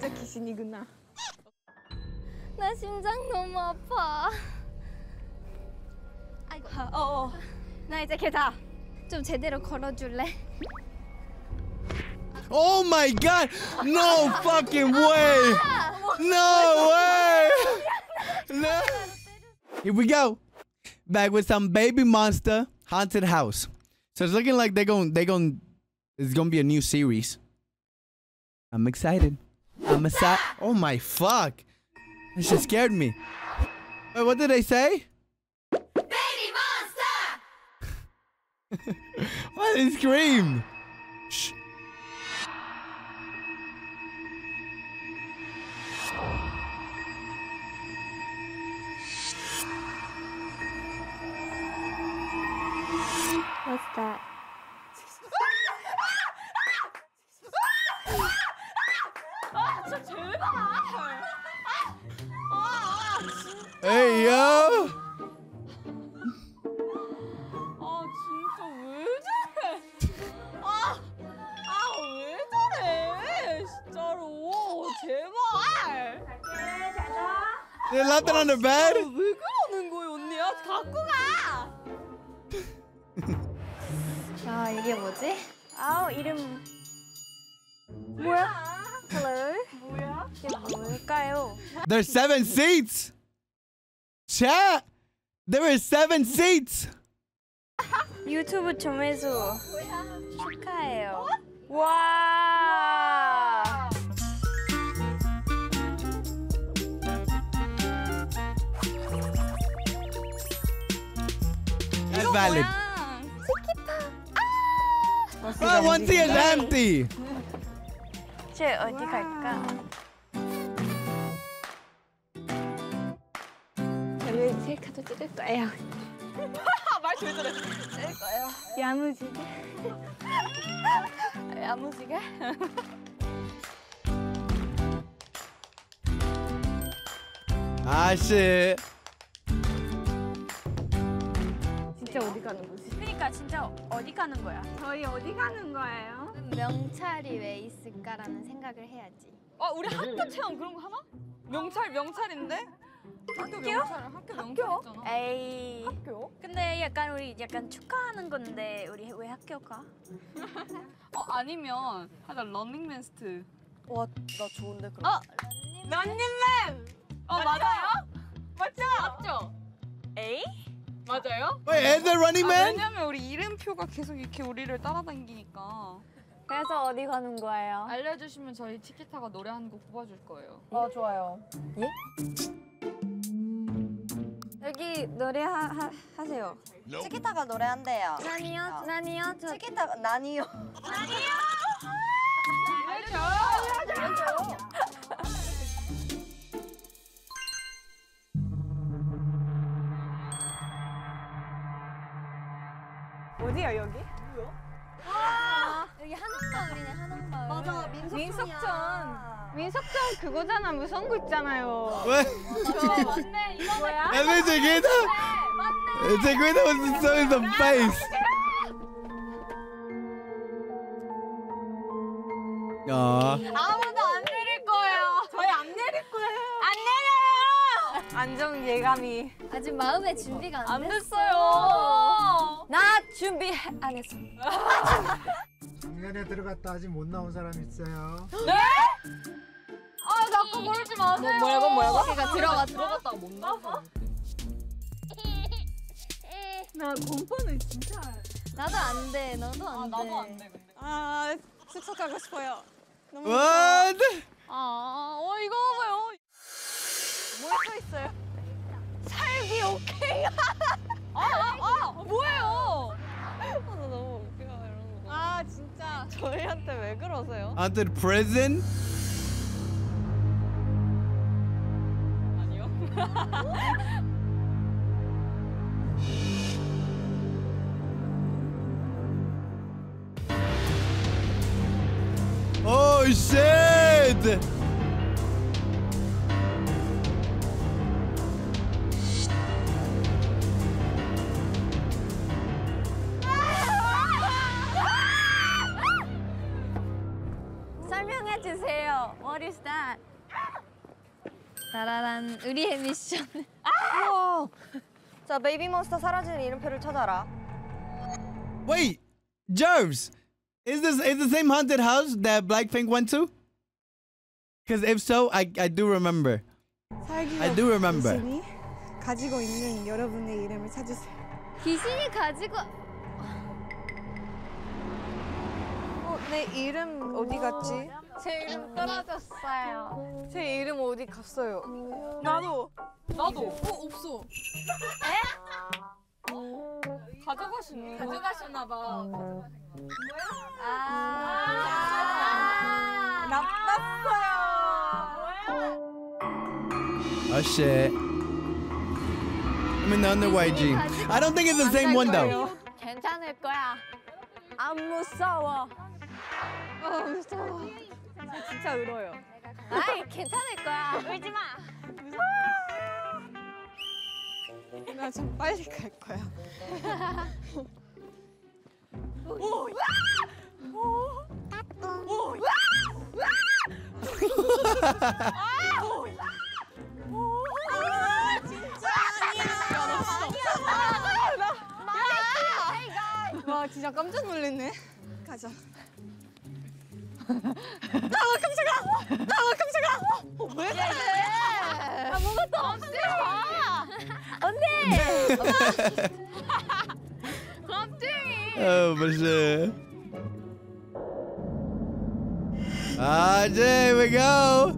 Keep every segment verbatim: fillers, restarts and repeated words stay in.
진짜 귀신이구나. 나 심장 너무 아파. 아이고. 어, 어. 나 이제 걔다. 좀 제대로 걸어줄래? Oh my god! No fucking way! No way! No. Here we go. Back with some Baby Monster Haunted House. So it's looking like they're going, they're going, it's going to be a new series. I'm excited. I'm excited. Oh my fuck. That shit scared me. Wait, what did they say? Baby monster! Why did they scream? Shh. What's that? Hey yo! 아 진짜 왜 저래? 아, 아 왜 저래? 진짜로 제발. 갈게, 잘 자. They left it on the bed? 왜 그러는 거야 언니야? 갖고 가. 아 이게 뭐지? 아우 이름 뭐야? Hello? 뭐야? 이게 뭘까요? There's seven seats! Chat! There are seven seats! 유튜브 조회수 축하해요. 와. That's valid. 치키파. Oh, one seat is empty! 쟤 어디 갈까? 저는 셀카도 찍을 거예요. 말 제일 잘해. 찍을 거예요. 야무지게. 야무지게? Ah, shit. 진짜 어디 가는 거지? 그러니까 진짜 어디 가는 거야? 저희 어디 가는 거예요? 명찰이 왜 있을까라는 생각을 해야지. 어, 우리 학교 체험 그런 거 하나? 명찰 명찰인데? 학교 명찰 학교 명찰 있잖아. 에이. 학교? 근데 약간 우리 약간 축하하는 건데 우리 왜 학교 가? 어 아니면 하자 런닝맨스트. 와, 나 좋은데 그럼. 어, 런닝맨. 어 맞아요? 맞죠? 맞죠? 에이? 맞아요? Wait, is there Running 아, Man? 왜냐면 우리 이름표가 계속 이렇게 우리를 따라다니니까. 그래서 어디 가는 거예요? 알려주시면 저희 티키타가 노래 한 곡 뽑아줄 거예요. 아, 좋아요. 여기 노래 하, 하, 하세요. 치키타가 노래한대요. 나니요? 어. 나니요? 저 치키타가 나니요. 알려줘요. 어디야 여기? 여기 한옥마을이네, 한옥마을. 맞아, 민석천. 민석천 그거잖아. 무슨 거 있잖아요. What? 맞네. 이거 뭐야? Is it Chiquita? Is Chiquita was so in the face. Aw. 아무도 안 내릴 거예요. 저희 안 내릴 거예요. 안 내려요. 안정 예감이 아직 마음의 준비가 안, 안 됐어. 됐어요. 나 준비 안 했어. 작년에 들어갔다 아직 못 나온 사람 있어요? 네? 아 자꾸 그러지 마세요. 뭐라고, 뭐라고? 그러니까 들어가 들어갔다가 못 나와. 나 공포는 진짜. 나도 안 돼. 너도 안 돼. 나도 안 돼. 근데. 아, 숙소 가고 싶어요. 너무 What? 아, 어 이거 봐요. 뭐써 있어요? 살기 오케이. 아, 아, 아, 뭐예요? 나 너무 웃겨 이런 거. 아, 진짜. 저희한테 왜 그러세요? Haunted prison? 아니요. Oh shit! 설명해 주세요. 보여주세요. What is that? 따라란 우리의 미션. 우와. 자, 베이비 몬스터 사라지는 이름표를 찾아라. Wait, Jervs, is this is the same haunted house that Blackpink went to? Because if so, I I do remember. I do remember. 귀신이 가지고 있는 여러분의 이름을 찾으세요. 귀신이 가지고 어, 내 이름 어디 갔지? 제 이름 떨어졌어요. 제 이름 어디 갔어요? 나도. 나도. 어, 없어. 에? 가져가시네. 가져가셨나 봐. 아, 나빴어요. Oh shit. I'm in the underway, G. I don't think it's the same one though. 괜찮을 거야. 안 무서워. 아, 무서워. 진짜 울어요. 아이 괜찮을 거야. 울지 마. 나 좀 빨리 갈 거야. 와, 진짜 깜짝 놀랐네. 가자. 아, 깜짝아! 아, 깜짝아! 어, 왜 그래? 아무것도 없어. 언니. 갑자기. Oh, for sure. Ah, there we go.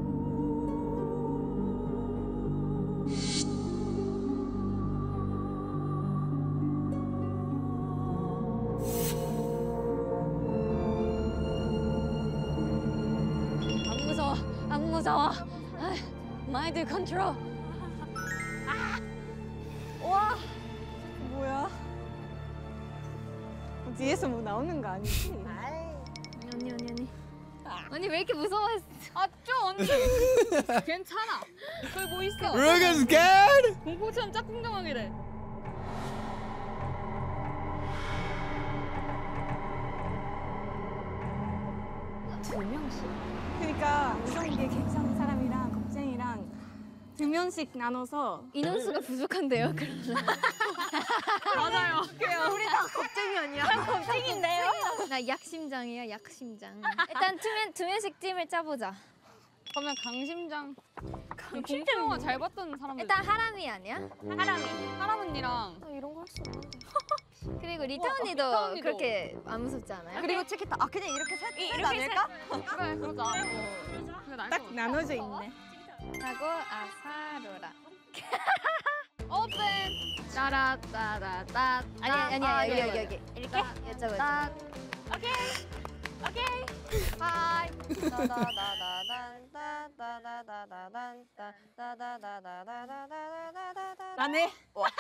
안 무서워. 안 무서워. 마인드 컨트롤. 와, 뭐야? 뒤에서 뭐 나오는 거 아니지? 언니 언니 언니. 언니 왜 이렇게 무서워했어? 아, 좀 언니. 괜찮아. 거기 뭐 있어? Ruger's scared? 공포처럼 짝꿍정하기래. 두 명씩? 그러니까 무서운 게 괜찮은 사람이랑 겁쟁이랑 두 명씩 나눠서 인원수가 부족한데요. 맞아요. 우리 다 겁쟁이 아니야? 겁쟁인데요? 나 약심장이야 약심장. 일단 두, 명, 두 명씩 팀을 짜보자. 그러면 강심장. 공포 영화 잘 봤던 사람들. 일단 하람이 아니야? 하람이. 사람 언니랑. 이런 거 할 수 없는데. 그리고 리타 우와, 언니도 리타 언니도. 그렇게 안 무섭지 않아요? 그리고 치키타. 아, 그냥 이렇게 셋, 셋 아닐까? 그래, 그러자. 어. 그게 나을 것 딱 같아. 나눠져 있네. 하고 아사로라. 오픈. 따라따라따. 아니 아니야 아, 여기 이거, 여기 이거. 여기 이렇게 이쪽으로 딱. 오케이. 오케이. 하이. 따다다다단따다다다다단따다다다다다다다다다다다다다. 나네.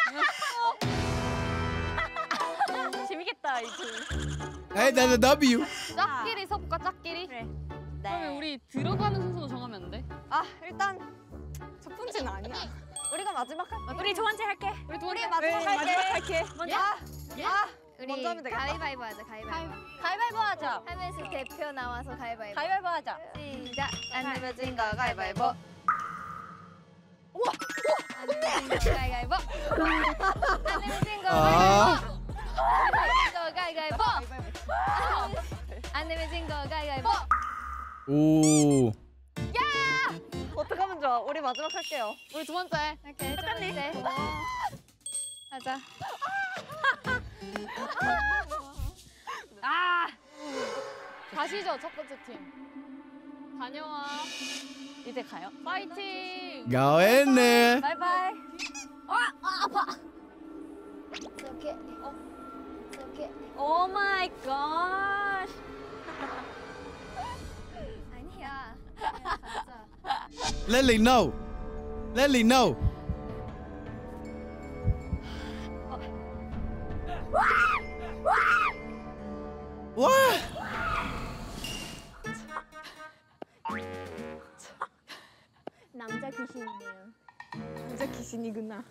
재밌겠다 이 팀. Hey, that's a W. 짝끼리 서볼까, 짝끼리? 그래. 그러면 우리 들어가는 순서로 정하면 안 돼? 아, 일단 첫 번째는 아니야. 우리가 마지막 할게. 우리 두 번째 할게. 우리 두 우리 번째. 마지막 네, 할게. 마지막 할게. 먼저. 아, 아, 우리 먼저 하면 되겠다. 가위바위보 하자 가위바위보. 가위바위보 하자. 하면서 대표 나와서 가위바위보. 가위바위보 하자. 시작. 안 내면 진 거 가위바위보. 안 내면 진 거 가위바위보. 안 내면 진 거 아. 가위바위보. 안 내면 진 거 가위바위보. Ooh. 어떻게 하면 좋아? 우리 마지막 할게요. 우리 두 번째. 오케이 똑같네. 하자. 아! 가시죠, 첫 번째 팀. 다녀와. 이제 가요. 파이팅! Go in there. 바이바이. 아, 아 아파. 오케이. 어. 오케이. 오 마이 갓. 아니야. 그냥 가자. Lily, no. Lily, no. What? 남자 귀신이네요. 남자 귀신이구나.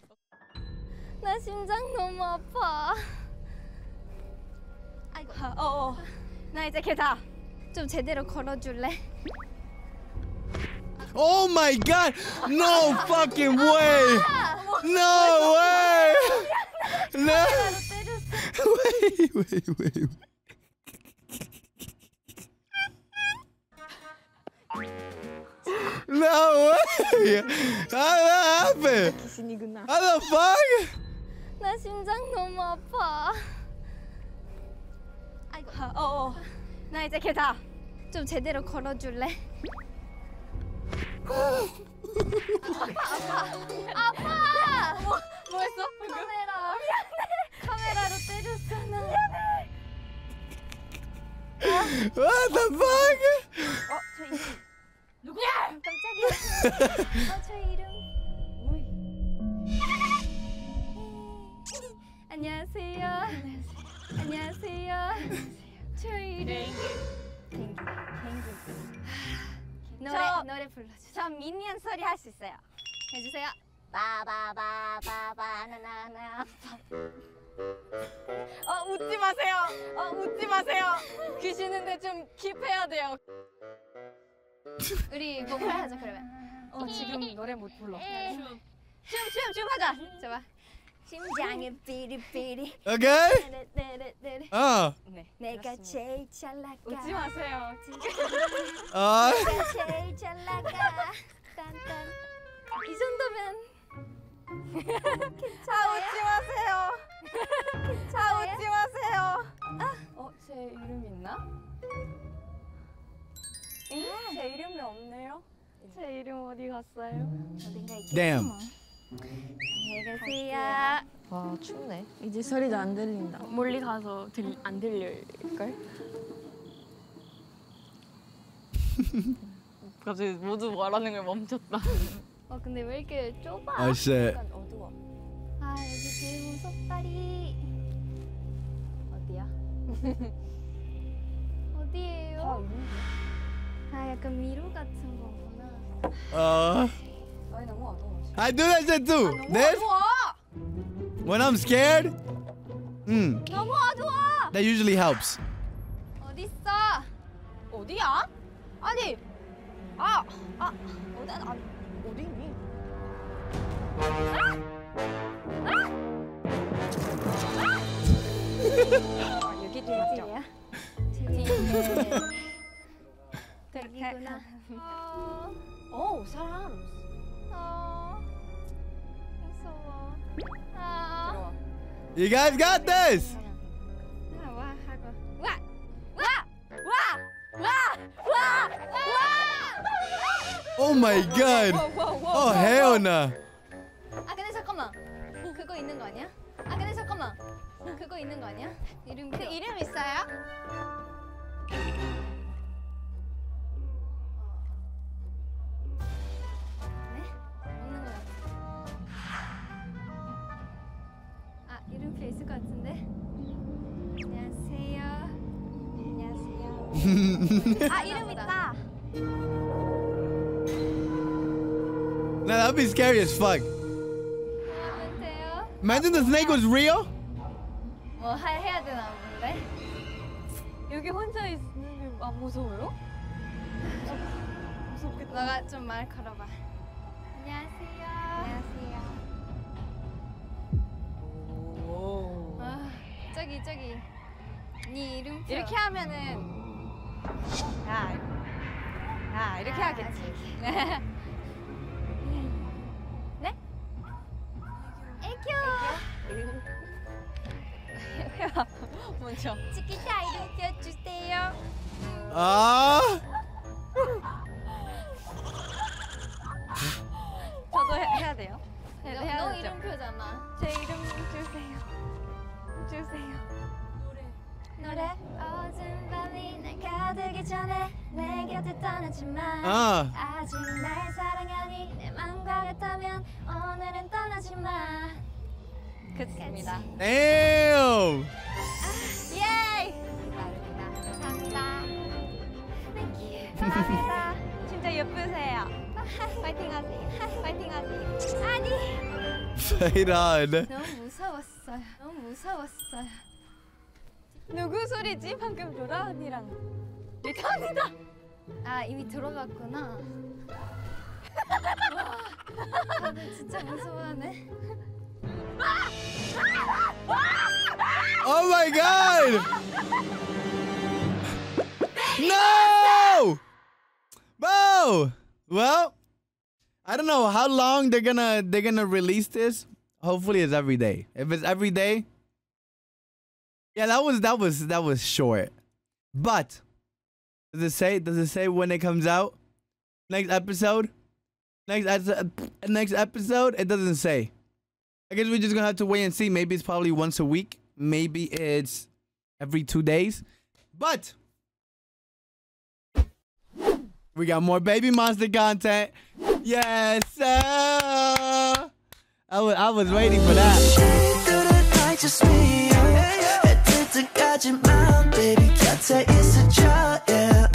나 심장 너무 아파. 아이고. 어, 어. 나 이제 걔다. 좀 제대로 걸어줄래? Oh my god! No fucking way! No way! No! Wait, wait, wait. No way! How did that happen? 귀신이구나. How the fuck? 나 심장 너무 아파. 아이고. 어, 어. 나 이제 걔다. 좀 제대로 걸어줄래? 아파 아파 아파. 뭐, 뭐 했어? 카메라 카메라로 때렸어 나. What the fuck? 어, 저 이름 누구야? 깜짝이야. 어, 저 이름. 안녕하세요. 안녕하세요. 저 이름. 노래 저- 노래 불러주세요. 저 미니언 소리 할 수 있어요. 해주세요. 바바바바바나나나. 어, 웃지 마세요. 어, 웃지 마세요. 귀신인데 좀 킵해야 돼요. 우리 목말 하자 그러면. 어, 지금 노래 못 불러. 춤. 춤, 춤, 춤 하자. 좋아. 심장에 삐리삐리. Okay? 네네네네. Uh. 네. 내가 제일 잘 나가. 웃지 마세요. Uh. 내가 제일 잘 나가. 딴딴. 이 정도면 아, 웃지 마세요. 아, 웃지 마세요. 어, 제 이름 있나? 응? 제 이름이 없네요. 제 이름 어디 갔어요? 어딘가 있겠지 Damn. 뭐. 안녕히 가세요. 와 춥네. 이제 소리도 안 들린다. 멀리 가서 들, 안 들릴걸? 갑자기 모두 말하는 걸 멈췄다. 어 근데 왜 이렇게 좁아? Oh shit. 약간 어두워. 아 여기 제일 무섭다리. 어디야? 어디예요? 아 약간 미로 같은 거구나. Uh. 아니, 너무 어두워. I do that shit too. This? 어두워! When I'm scared? Mm. 너무 어두워. That usually helps. 어디 있어? 어디야? 아니, 아, 아, 어디, 아, 어디 있니? 아, 여기 뒤 맞죠? 제일이야? 여기구나. 어, 오, 사람. 어, 무서워. 아, 들어와. You guys got this. 아, 와 하고. 와, 와! 와! 와! 와! Oh my god. Oh hell no. 아 근데 잠깐만. 그거 있는 거 아니야? 아 근데 잠깐만. 그거 있는 거 아니야? 이름 그 이름 있어요? 네? 없는 거 같아. 아 이름표 있을 것 같은데. 안녕하세요. 안녕하세요. 아, 이름 있다. Nah, that'd be scary as fuck. 하면 돼요? Imagine the snake was real. 뭐 하, 해야 되나 본데? 여기 혼자 있는 게 안 무서워요? 무섭겠다. 너가 좀 말 걸어봐. 안녕하세요. 안녕하세요. 오. 아, 저기 저기. 네 이름표. 이렇게 하면은 야, 야 이렇게 아, 하겠지. 네? 애교. 해봐. 먼저. 치키타 이름표 주세요. Ah. 저도 해, 해야 돼요. 해, 너, 해야 너 되죠. 이름표잖아. 제 이름 주세요. 주세요. 노래. 어둠 밤이 날 가두기 전에 내 곁에 떠나지 마. Ah. 아직 날 사랑하니 내 맘과 같다면 오늘은 떠나지 마. 그렇습니다. Damn. 예이! 감사합니다. Thank you. 감사합니다. 진짜 예쁘세요. 파이팅 하세요. 파이팅 하세요. 아니. Fade on. 너무 무서웠어요. 너무 무서웠어요. 누구 소리지? 방금 로라 언니랑. 리턴이다. 아 이미 들어갔구나. 와, 다들 진짜 무서워하네. Oh my god! No! Bro! Well, I don't know how long they're gonna they're gonna release this. Hopefully it's every day. If it's every day, yeah, that was that was that was short. But does it say does it say when it comes out? Next episode? Next next episode? It doesn't say. I guess we're just gonna have to wait and see. Maybe it's probably once a week. Maybe it's every two days. But we got more Baby Monster content. Yes, sir. I was I was waiting for that. Just me, head to the gadget mount, baby, 곁에 있어, yeah.